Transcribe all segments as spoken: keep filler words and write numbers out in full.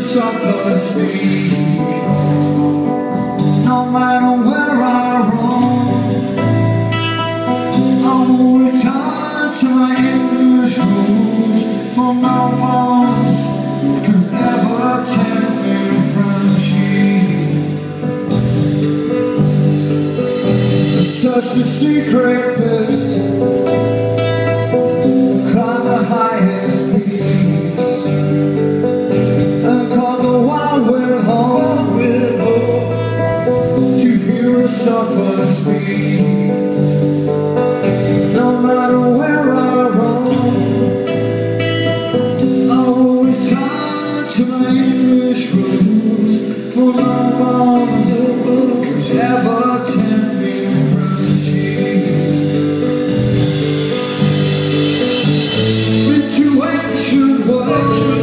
suffer, speak. No matter where I roam, I will return to my English rules, for no one can ever tear me from you. Search the secretness, climb the highest peaks, and call the wild wind home, wind home, to hear us suffer, speak. No matter where I roam, I will return to my English roots, for no bombs could ever tempt me from you. Into ancient words,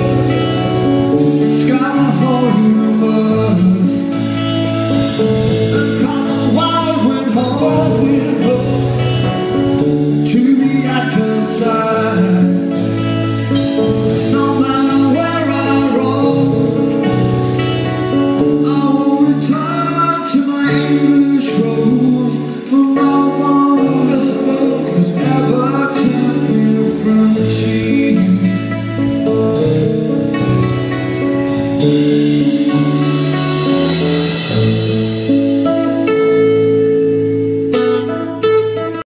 sky the whole universe, and come the wild wind home, wind home, to the outer side. No matter where I roam, I will return to my English rose, for no one can ever tempt me from you.